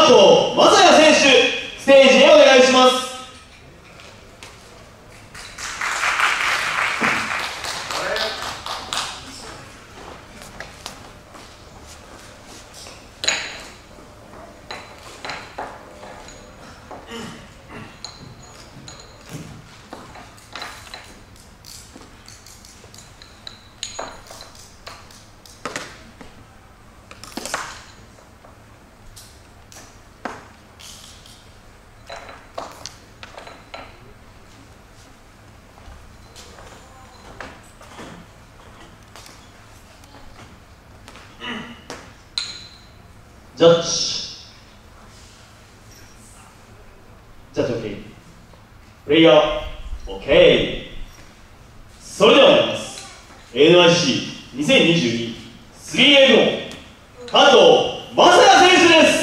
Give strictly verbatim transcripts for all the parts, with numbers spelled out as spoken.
加藤雅也選手、ステージへお願いします。ジャッジジャッジ OK、 プレイヤー OK。 それでは参ります。 エヌワイシーにせんにじゅうに スリーエー 部門加藤雅也選手です。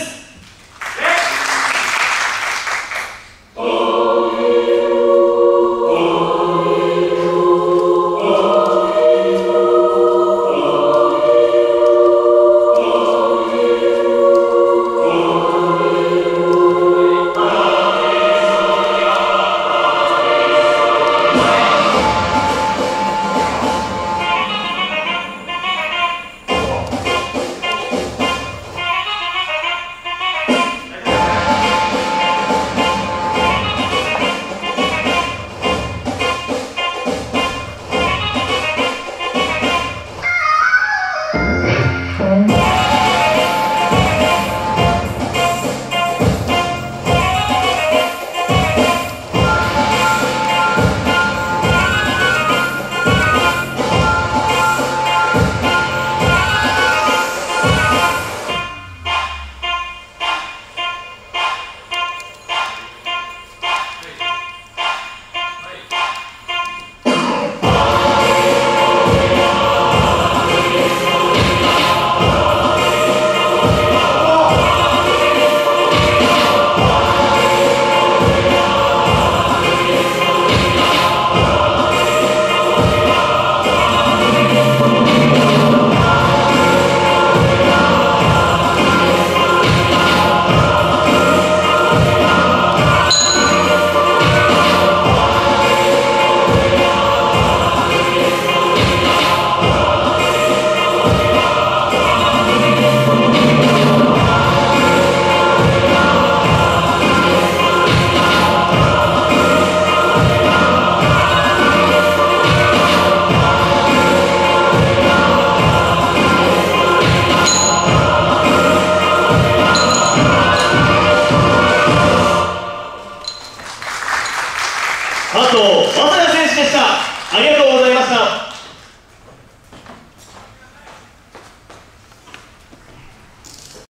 加藤雅也選手でした。ありがとうございました。